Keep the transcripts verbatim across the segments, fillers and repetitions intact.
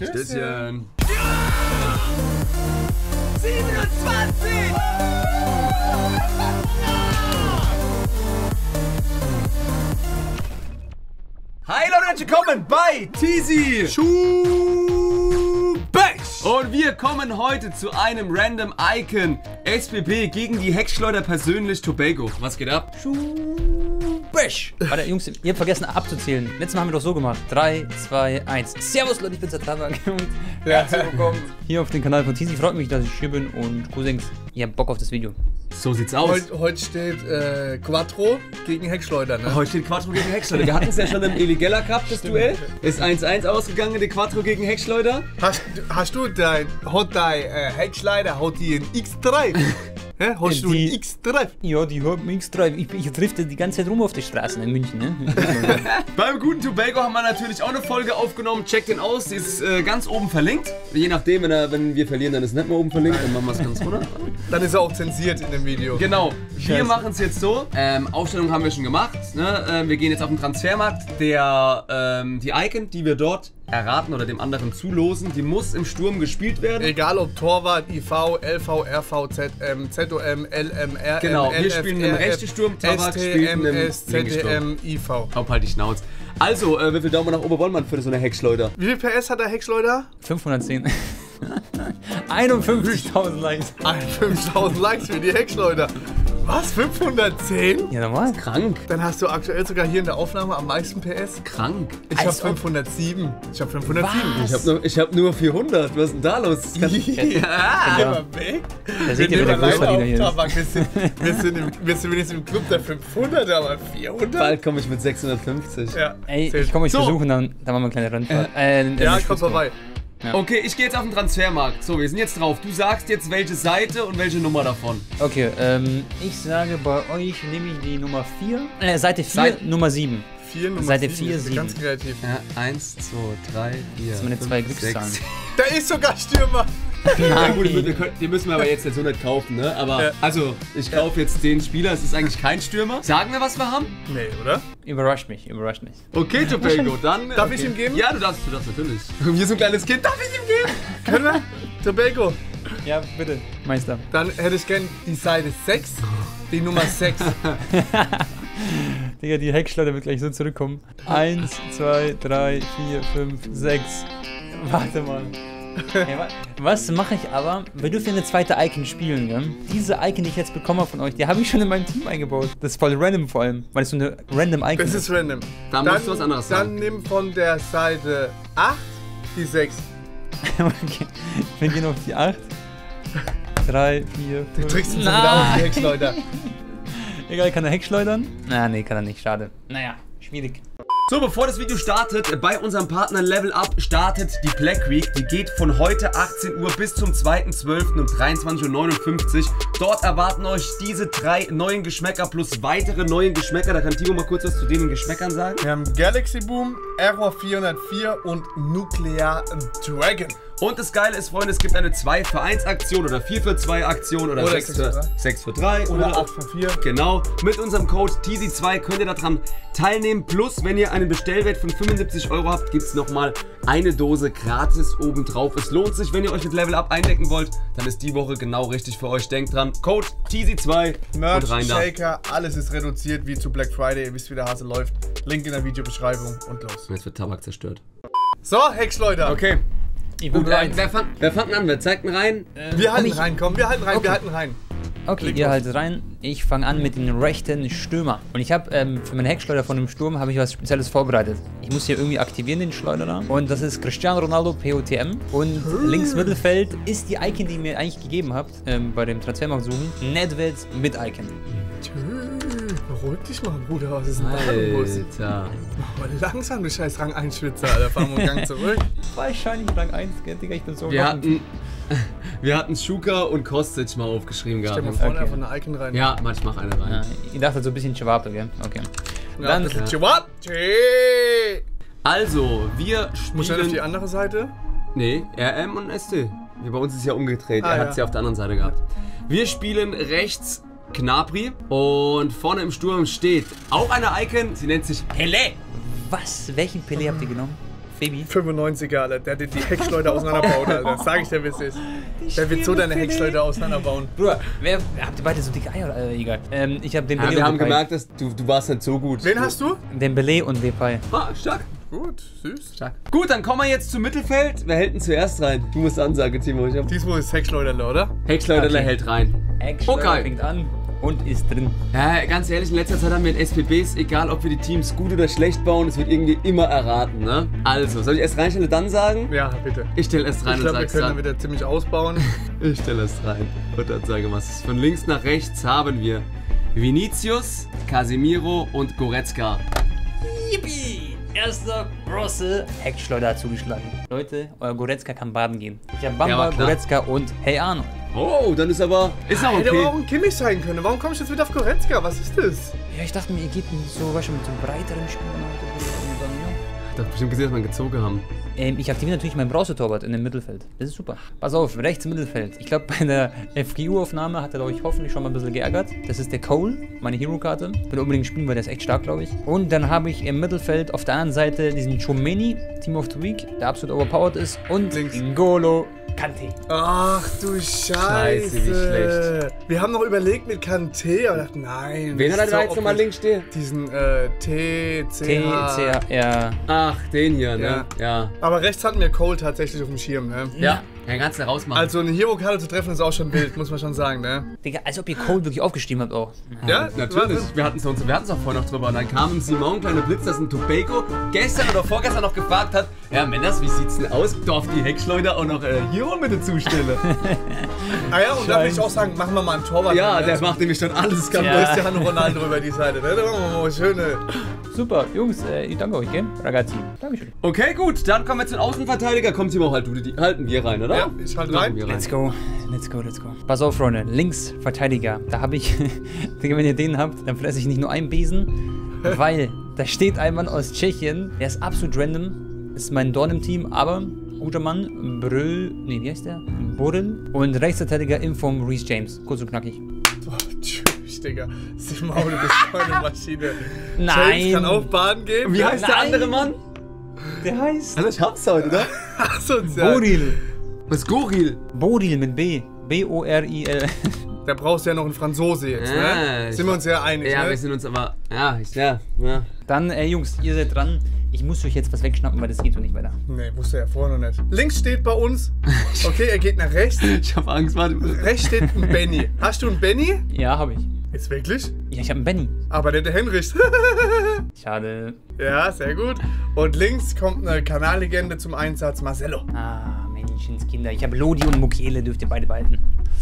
Stößchen. siebenundzwanzig! Hi Leute, willkommen bei Teasy Schubeck. Und wir kommen heute zu einem Random Icon S P P gegen die Heckschleuder persönlich Tobago. Was geht ab? Schubeck. Warte, Jungs, ihr habt vergessen abzuzählen. Letztes Mal haben wir doch so gemacht. drei, zwei, eins. Servus Leute, ich bin Tabak und herzlich willkommen hier auf dem Kanal von Teasy. Freut mich, dass ich hier bin und Cousins, ihr habt Bock auf das Video. So sieht's aus. Heute, heute steht äh, Quattro gegen Heckschleuder, ne? Heute steht Quattro gegen Heckschleuder. Wir hatten es ja schon im Eligella Cup, das Duell. Ist eins eins ausgegangen, die Quattro gegen Heckschleuder. Hast, hast du dein, hat dein äh, Heckschleuder, hat die ein X drei? Hä? Hast du ein Die- X drei? Ja, die haben X drei. Ich, ich drifte die ganze Zeit rum auf die Straßen in München, ne? Beim guten Tobago haben wir natürlich auch eine Folge aufgenommen. Checkt den aus, die ist äh, ganz oben verlinkt. Je nachdem, wenn, er, wenn wir verlieren, dann ist es nicht mehr oben verlinkt. Dann machen wir es ganz runter. Dann ist er auch zensiert in dem Video. Genau, wir Scheiße. machen es jetzt so. Ähm, Aufstellung haben wir schon gemacht. Ne? Ähm, wir gehen jetzt auf den Transfermarkt. Der, ähm, die Icon, die wir dort erraten oder dem anderen zulosen, die muss im Sturm gespielt werden. Egal ob Torwart, I V, L V, R V, Z M, Z O M, L M, R M, Genau, wir L F, spielen im R F, rechten Sturm, Torwart S T spielt M, im S, Z linken D M, I V. Haupt halt die Schnauze. Also, äh, wie viel Daumen nach oben wollen wir für so eine Heckschleuder? Wie viel P S hat der Heckschleuder? fünfhundertzehn. einundfünfzigtausend Likes. fünftausend Likes für die Heckschleuder. Was? fünfhundertzehn? Ja, normal. Krank, Dann hast du aktuell sogar hier in der Aufnahme am meisten P S. krank. Ich hab Als ob- fünfhundertsieben. Ich hab fünfhundertsieben. Ich hab, nur, ich hab nur vierhundert. Was ist denn da los? Das kann- Ja. Ja. Mal weg. Da seht ihr, wer nehmen der alleine Großverdiener hier auf ist. Tabak. Wir sind, wir, sind im, wir sind wenigstens im Club der fünfhundert, aber vierhundert? Bald komme ich mit sechshundertfünfzig. Ja, Ey, zählt. ich komme euch So. besuchen, dann, dann machen wir eine kleine Rennfahrt. Äh, Ja, äh, komm vorbei. Okay, ich gehe jetzt auf den Transfermarkt. So, wir sind jetzt drauf. Du sagst jetzt welche Seite und welche Nummer davon. Okay, ähm, ich sage bei euch nehme ich die Nummer vier. Äh, Seite vier, Seite- Nummer sieben. Vier, Nummer Seite sieben. vier, Ich bin Ganz sieben. kreativ. Ja, eins, zwei, drei, vier. Das sind meine fünf, zwei sechs. Glückszahlen. Da ist sogar Stürmer. Ja gut, wir können, die müssen wir aber jetzt, jetzt so nicht kaufen, ne? Aber, Ja. also, ich kaufe jetzt den Spieler, es ist eigentlich kein Stürmer. Sagen wir, was wir haben? Nee, oder? Überrascht mich, überrascht mich. Okay, Tobago, dann... Darf okay. ich ihm geben? Ja, du darfst, du darfst natürlich. Wie so ein kleines Kind, darf ich ihm geben? Können wir? Tobago. Ja, bitte. Meister. Dann hätte ich gern die Seite sechs, die Nummer sechs. Digga, die Heckschleuder wird gleich so zurückkommen. Eins, zwei, drei, vier, fünf, sechs. Warte mal. Hey, wa was mache ich aber? Wir dürfen ja eine zweite Icon spielen, gell? Diese Icon, die ich jetzt bekommen habe von euch, die habe ich schon in meinem Team eingebaut. Das ist voll random vor allem, weil es so eine random Icon Das ist random. Dann musst du was anderes Dann sagen. nimm von der Seite acht die sechs. Okay. Wir gehen auf die acht. drei, vier, Du fünf. trickst uns schon wieder auf die Heckschleuder. Egal, kann er Heckschleudern? Na, nee, kann er nicht. Schade. Naja, schwierig. So, bevor das Video startet, bei unserem Partner Level Up startet die Black Week. Die geht von heute achtzehn Uhr bis zum zweiten zwölften um dreiundzwanzig Uhr neunundfünfzig. Dort erwarten euch diese drei neuen Geschmäcker plus weitere neue Geschmäcker. Da kann Timo mal kurz was zu den Geschmäckern sagen. Wir haben Galaxy Boom, Error vierhundertvier und Nuclear Dragon. Und das Geile ist, Freunde, es gibt eine zwei für eins Aktion oder vier für zwei Aktion oder, Oder sechs für sechs für drei Oder acht für vier. Genau. Mit unserem Code T Z zwei könnt ihr daran teilnehmen. Plus, wenn ihr einen Bestellwert von fünfundsiebzig Euro habt, gibt es nochmal eine Dose gratis obendrauf. Es lohnt sich, wenn ihr euch mit Level Up eindecken wollt, dann ist die Woche genau richtig für euch. Denkt dran, Code T Z zwei Merch, und rein da. Shaker, alles ist reduziert wie zu Black Friday. Ihr wisst, wie der Hase läuft. Link in der Videobeschreibung und los. Jetzt wird Tabak zerstört. So, Heckschleuder. Okay. Ich bin Gut, wer, bereit. wer, fang, wer fangt an? Wer zeigt ihn rein? Wir halten ich- rein, komm, wir halten rein, Okay. wir halten rein. Okay, Leg ihr los. haltet rein. Ich fange an mit dem rechten Stürmer. Und ich habe ähm, für meine Heckschleuder von dem Sturm habe ich was Spezielles vorbereitet. Ich muss hier irgendwie aktivieren, den Schleuderer. Und das ist Cristiano Ronaldo P O T M. Und links Mittelfeld ist die Icon, die ihr mir eigentlich gegeben habt, ähm, bei dem Transfermarkt suchen. Nedved mit Icon. Tschö, beruhig dich mal, Bruder, was ist denn da los? Alter. Mach mal langsam, du scheiß Rang eins Schwitzer, Alter, fahren wir einen Gang zurück. Wahrscheinlich Rang eins, gell, Digga, ich bin so Wir offen. hatten, wir hatten Schuka und Kostic mal aufgeschrieben Stell mal gehabt. vorne Okay. einfach eine Icon rein. Ja, manch mach eine rein. Ja, ich dachte so ein bisschen Schwabe, gell? Okay. Ja, Dann- das ist Chihuahua. Tschö. Also, wir Muss ich auf die spielen... andere Seite? Nee, R M und S T. Wie bei uns ist es ja umgedreht. Ah, er ja. hat es ja auf der anderen Seite gehabt. Wir spielen rechts Gnabry und vorne im Sturm steht auch eine Icon. Sie nennt sich Pele. Was? Welchen Pelé habt ihr genommen? Baby. fünfundneunziger, Alter. Der wird die Heckschleuder auseinanderbauen, Alter. Das sag ich dir, wie es ist. Der wird so deine Heckschleuder auseinanderbauen. Bruder, wer, habt ihr beide so dicke Eier? Äh, egal. Ähm, ich hab den Ja, Belay wir und haben Depay. gemerkt, dass du, du warst nicht so gut. Wen hast du? Den Belay und Depay. Ah, stark. Gut, süß. Stark. Gut, dann kommen wir jetzt zum Mittelfeld. Wer hält denn zuerst rein? Du musst Ansage, Timo. Ich hab Diesmal ist Heckschleuderle, oder? Heckschleuderle Okay. hält rein. Action Okay. fängt an und ist drin. Ja, ganz ehrlich, in letzter Zeit haben wir in S P Bs, egal ob wir die Teams gut oder schlecht bauen, es wird irgendwie immer erraten, ne? Also, soll ich erst reinstellen und dann sagen? Ja, bitte. Ich stelle erst rein Ich und glaube, wir sag's können dann. dann wieder ziemlich ausbauen. Ich stelle erst rein und dann sage was. Von links nach rechts haben wir Vinicius, Casemiro und Goretzka. Yippie! Erster große Heckschleuder hat zugeschlagen. Leute, euer Goretzka kann baden gehen. Ich habe Ja, Bamba, war klar. Goretzka und Hey Arno. Oh, dann ist aber... Ist auch Hätte aber auch okay. ein Kimmich sein können. Warum kommst du jetzt wieder auf Goretzka? Was ist das? Ja, ich dachte mir, ihr geht mit so, weißt du, mit so breiteren Spielern. Und dann, ja. Ich hab bestimmt gesehen, dass wir ihn gezogen haben. Ähm, ich aktiviere natürlich meinen Bronzetorwart in dem Mittelfeld. Das ist super. Pass auf, rechts Mittelfeld. Ich glaube, bei der F G U-Aufnahme hat er euch hoffentlich schon mal ein bisschen geärgert. Das ist der Cole, meine Hero-Karte. Will unbedingt spielen, weil der ist echt stark, glaube ich. Und dann habe ich im Mittelfeld auf der anderen Seite diesen Chomeni, Team of the Week, der absolut overpowered ist. Und Links. N'Golo Kante. Ach du Scheiße. Scheiße, wie schlecht. Wir haben noch überlegt mit Kanté, aber dachten, nein. Wen das hat er ist da so jetzt nochmal obvious. links stehen? Diesen äh, T, C, T, H. C, R. Ach, den hier, ne? Ja. Ja. Aber rechts hatten wir Cole tatsächlich auf dem Schirm, ne? Ja, ja kannst du rausmachen. Also eine Hero-Karte zu treffen ist auch schon wild, muss man schon sagen, ne? Digga, als ob ihr Cole wirklich aufgeschrieben habt auch. Ja, Natürlich, wir hatten es uns, wir hatten es auch vorhin noch drüber. Und dann kam ein Simon, kleiner Blitz, das ist ein Tobago, gestern oder vorgestern noch gefragt hat, ja Männers, wie sieht's denn aus? Darf die Heckschleuder auch noch äh, hier mit dazu stellen? Ah ja, und da will ich auch sagen, machen wir mal einen Torwart. Ja, ne? der macht nämlich schon alles kaputt. Da ist Cristiano Ronaldo über die Seite, ne? Da machen wir mal schöne. Super, Jungs, äh, ich danke euch, gell? Ragazzi. Dankeschön. Okay, gut, dann kommen wir zu den Außenverteidiger. Kommt Timo, halt, du, die halten wir rein, oder? Ja, ich halte Machen rein. wir Let's go, let's go, let's go. Pass auf, Freunde. Links Verteidiger. Da habe ich, Digga, wenn ihr den habt, dann fresse ich nicht nur einen Besen, weil da steht ein Mann aus Tschechien, der ist absolut random, ist mein Dorn im Team, aber guter Mann, Brö, nee, wie heißt der? Borrell und Rechtsverteidiger Inform Reece James. Kurz und knackig. Boah, tschüss, Digga. Simon, du bist so eine Maschine. Nein. James kann auch Baden gehen. Wie heißt der Nein. andere Mann? Der heißt Also ich hab's heute, oder? Asozial. Borrell. Was ist Goril? Borrell mit B. B O R I L. Da brauchst du ja noch einen Franzose jetzt, Ja, ne? ich- Sind wir uns ja einig, Ja, ne? wir sind uns aber, ja, ich, ja, ja. Dann, äh, Jungs, ihr seid dran. Ich muss euch jetzt was wegschnappen, weil das geht so nicht weiter. Nee, wusste er ja vorher noch nicht. Links steht bei uns. Okay, er geht nach rechts. Ich hab Angst, warte. Rechts steht ein Benny. Hast du einen Benny? Ja, habe ich. Jetzt wirklich? Ja, ich habe einen Benny. Aber der, der Henrich. Schade. Ja, sehr gut. Und links kommt eine Kanallegende zum Einsatz, Marcelo. Ah, Menschenskinder. Ich habe Lodi und Mukele, dürft ihr beide behalten.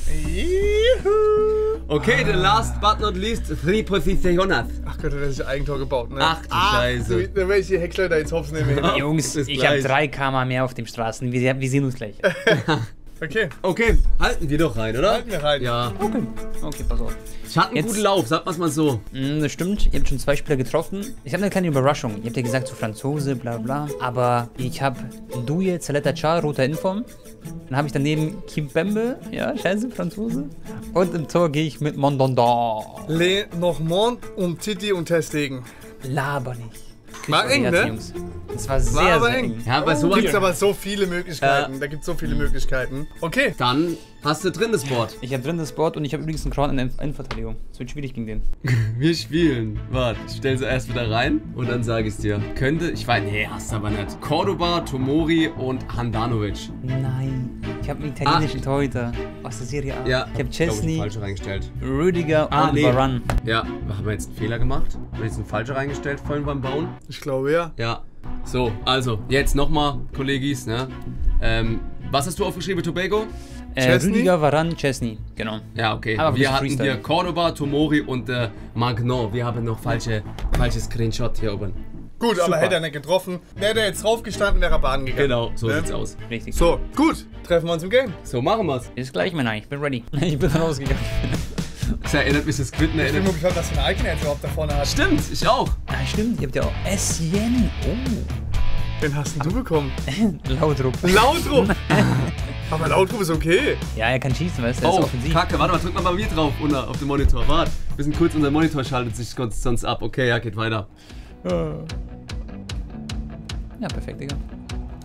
Juhu. Okay, the last but not least, three posiciones. Ach Gott, hat er sich ein Eigentor gebaut, ne? Ach du Scheiße. Du, dann werde ich die Heckschleuder jetzt hops nehmen. Jungs, bis ich gleich. habe drei Kilometer mehr auf den Straßen. Wir, wir sehen uns gleich. Okay, Okay, halten wir doch rein, oder? halten wir rein. Ja. Okay. Okay, pass auf. Ich hatte einen Jetzt- guten Lauf, sagt man's mal so. Mm, das stimmt, ihr habt schon zwei Spieler getroffen. Ich habe eine kleine Überraschung. Ihr habt ja gesagt, so Franzose, bla bla. Aber ich habe Douye, Zaletta Char, roter Inform. Dann habe ich daneben Kimpembe, ja, scheiße, Franzose. Und im Tor gehe ich mit Mondondon. Le Normand und Titi und Testegen. Laber nicht. Küsst War eure eng, Herzen, ne? Jungs. Das war sehr, War aber sehr eng. eng. Ja, bei so Gibt's aber so viele Möglichkeiten. Ja. Da gibt's so viele Möglichkeiten. Okay. Dann hast du drin das Board. Ich habe drin das Board und ich habe übrigens einen Crown in der Innenverteidigung. Es wird schwierig gegen den. Wir spielen. Warte, ich stell sie erst wieder rein und dann sage ich's dir. Könnte, ich weiß, nee, hast du aber nicht. Cordoba, Tomori und Handanovic. Nein, ich habe einen italienischen Torhüter aus der Serie A. Ja, Ich habe glaub, Chesney, falsche reingestellt. Rüdiger Ah, und nee. Varane. Ja, haben wir jetzt einen Fehler gemacht? Haben wir jetzt einen falsche reingestellt vorhin beim Bauen? Ich glaube ja. Ja. So, also, jetzt nochmal, Kollegis, ne? Ähm, was hast du aufgeschrieben, Tobago? Äh, Chesney? Rüdiger, Varane, Chesney. Genau. Ja, okay. Aber ein Wir bisschen hatten Freestyle. hier Cordoba, Tomori und äh, Magnon. Wir haben noch falsche, falsches Screenshot hier oben. Gut, aber Super. hätte er nicht getroffen. Wäre er jetzt draufgestanden, wäre er baden gegangen. Genau, so Ne? sieht's aus. Richtig. So, gut. Treffen wir uns im Game. So, machen wir's. Bis gleich, Männer. Ich bin ready. Ich bin rausgegangen. Das erinnert mich das Quitten, Ich bin erinnert nur gespannt, was für eine Icon er jetzt überhaupt da vorne hat. Stimmt, ich auch. Ah, stimmt. Ihr habt ja auch Essien. Oh. Den hast denn du bekommen? Lautrup. Lautrup! Aber Lautrup ist okay. Ja, er kann schießen, weißt du? Er ist Oh, offensiv. Kacke, warte mal, drück mal bei mir drauf, unter, auf dem Monitor. Warte, wir sind kurz, unser Monitor schaltet sich sonst ab. Okay, ja, geht weiter. Ja, perfekt, Digga.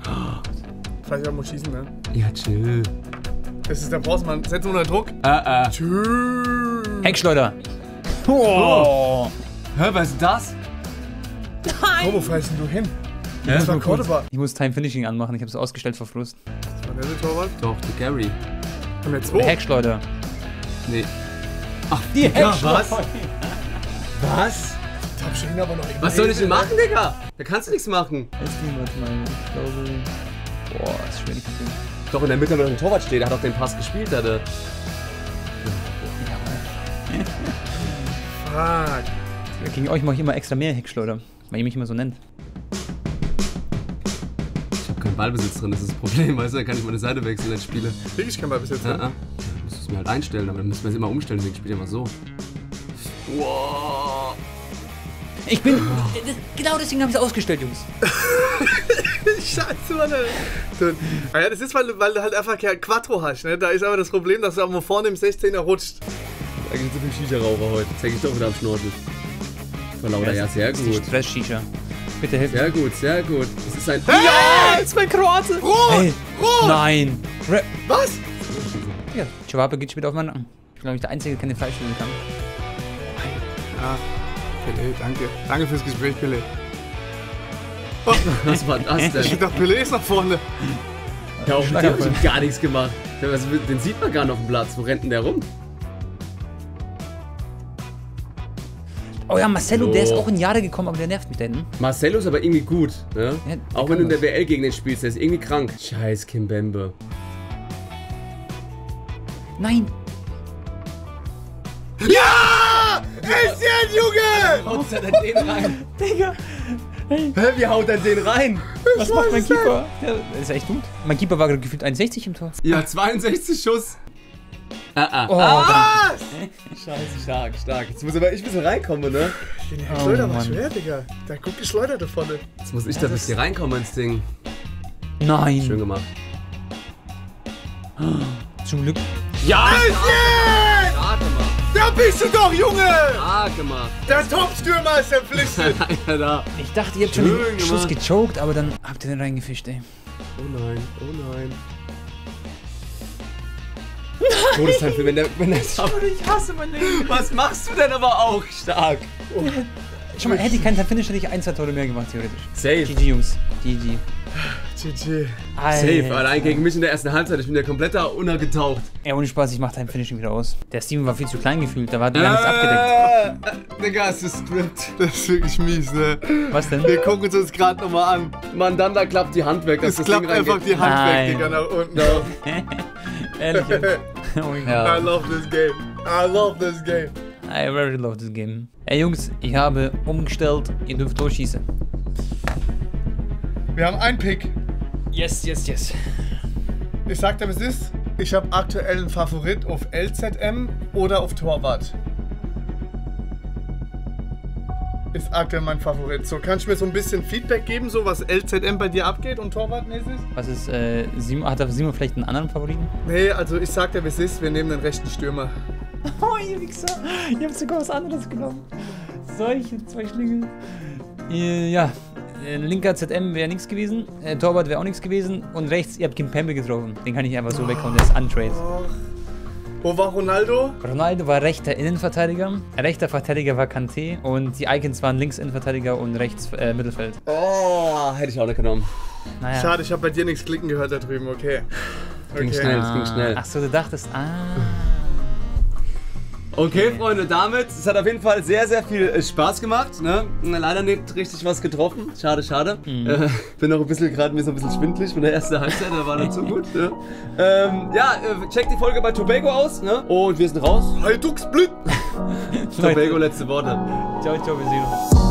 Vielleicht auch mal schießen, ne? Ja, chill. Das ist der Bossmann. Setz unter Druck. Äh, äh. Tschüss. Heckschleuder. Oh. Hä, was ist das? Oh, wo fährst denn du hin? Ja, Das war nur kurz. Cordoba. Ich muss Time Finishing anmachen, ich habe es ausgestellt vor Frust. Das war der Torwart. Doch, die Gary. Haben wir Der zwei? Heckschleuder. Nee. Ach, Die Digga, Heckschleuder. was? Was? Da hab ich ihn aber noch immer. Was soll ich denn machen, Digga? Da kannst du nichts machen. Ist niemand mal, ich glaube... Boah, ist schwer nicht gesehen. Doch, in der Mitte noch ein Torwart steht, der hat auch den Pass gespielt, der hatte. Fuck. Gegen euch mache ich immer extra mehr Heckschleuder, weil ihr mich immer so nennt. Ich hab keinen Ballbesitz drin, das ist das Problem, weißt du? Da kann ich meine Seite wechseln, wenn ich spiele. Krieg ich keinen Ball bis jetzt. Ja, Ne? ja. Musst du es mir halt einstellen, aber dann müssen wir es immer umstellen, deswegen spiele ich immer so. Wow. Ich bin... Genau deswegen habe ich es ausgestellt, Jungs. Scheiße, Mann. Ey. Ah ja, das ist, weil, du- weil du halt einfach kein Quattro hast, ne? Da ist aber das Problem, dass du auch mal vorne im sechzehner rutscht. Da gibt es so viel Shisha-Raucher heute. Zeig ich doch wieder am Schnorchel. Vor lauter, ja, sehr Das ist die gut. Stress-Shisha. Bitte hilf mir. Sehr gut, sehr gut. Das ist ein... Ja! Das ist mein Kroate! Rot! Hey. Rot! Nein! Re Was? ja, Chihuahua geht schon wieder auf meinen Nacken. Ich bin, glaube ich, der Einzige, der keine Fleisch essen kann. Ja. Pelé, danke. Danke fürs Gespräch, Pelé. Was war das Ich denn? dachte, Pelé ist nach vorne. Ja, auf dem Schlager- Team gar nichts gemacht. Der- was- Den sieht man gar nicht auf dem Platz. Wo rennt denn der rum? Oh ja, Marcelo, der ist So. auch in Jahre gekommen, aber der nervt mich denn. Marcelo ist aber irgendwie gut. Ne? Ja, der auch kann wenn du in der was. W L gegen den spielst, der ist irgendwie krank. Scheiß Kimbembe. Nein! Ja! Essien, Junge! Haut er denn den rein? Digga! Hä, wie haut er den rein? Was macht mein Keeper? Der ist echt gut. Mein Keeper war gerade gefühlt eins Komma sechzig im Tor. Ja, zweiundsechzig Schuss. Ah, ah. Oh, Was? Scheiße, stark, stark. Jetzt muss aber ich ein bisschen reinkommen, ne? Den Oh, Schleuder war Mann. schwer, Digga. Da guckt geschleudert da vorne. Jetzt muss ich da ein bisschen reinkommen ins Ding. Schön nein! gemacht. Zum Glück. Ja! Essien! Stark gemacht. Da bist du doch, Junge! Stark gemacht. Der Top-Stürmer ist verpflichtet. Alter, da. Ich dachte, ihr habt schon Schön den Schuss gemacht. gechoked, aber dann habt ihr den reingefischt, ey. Oh nein, oh nein. Todesteil, wenn der, wenn der Ich hasse mein Leben. Was machst du denn aber auch stark? Schon mal, hätte ich keinen Finish, hätte ich ein, zwei Tore mehr gemacht, theoretisch. Safe. G G, Jungs. G G. G G. Safe, allein gegen mich in der ersten Halbzeit. Ich bin ja komplett da untergetaucht. Ey, ohne Spaß, ich mach Time Finishing wieder aus. Der Steven war viel zu klein gefühlt, da war gar nichts abgedeckt. Äh, Digga, es ist stripped. Das ist wirklich mies, ne? Was denn? Wir gucken uns das gerade nochmal an. Mann, dann da klappt die Hand weg. dass Es das klappt Ding einfach reingeht. die Hand Nein. weg, Digga, nach unten. No. Ehrlich jetzt. Oh mein Gott. Ja. I love this game. I love this game. I very love this game. Ey Jungs, ich habe umgestellt, ihr dürft durchschießen. Wir haben einen Pick. Yes, yes, yes. Ich sag dir, was es ist. Ich habe aktuell einen Favorit auf L Z M oder auf Torwart. Ist aktuell mein Favorit. So, kannst du mir so ein bisschen Feedback geben, so was L Z M bei dir abgeht und Torwartmäßig? Was ist, äh, Simon, hat der Simon vielleicht einen anderen Favoriten? Nee, also ich sag dir, was es ist. Wir nehmen den rechten Stürmer. Oh, ihr Wichser. Ihr habt sogar was anderes genommen. Solche zwei Schlingel. Äh, Ja, äh, linker Z M wäre nichts gewesen. Äh, Torwart wäre auch nichts gewesen. Und rechts, ihr habt Kimpembe getroffen. Den kann ich einfach so weghauen, der ist untrade. Wo war Ronaldo? Ronaldo war rechter Innenverteidiger. Rechter Verteidiger war Kanté. Und die Icons waren links Innenverteidiger und rechts äh, Mittelfeld. Oh, hätte ich auch nicht genommen. Naja. Schade, ich habe bei dir nichts klicken gehört da drüben, okay. Ging Okay. schnell, es ging schnell. Ach so, du dachtest, ah. Okay, Freunde, damit, es hat auf jeden Fall sehr, sehr viel äh, Spaß gemacht. Ne? Leider nicht richtig was getroffen. Schade, schade. Mhm. Äh, bin noch ein bisschen, gerade mir so ein bisschen schwindelig von der ersten Halbzeit, da war nicht so gut. Ne? Ähm, ja, äh, checkt die Folge bei Tobago aus. Ne? Und wir sind raus. Heiducksblüt! Tobago, letzte Worte. Ciao, ciao, wir sehen uns.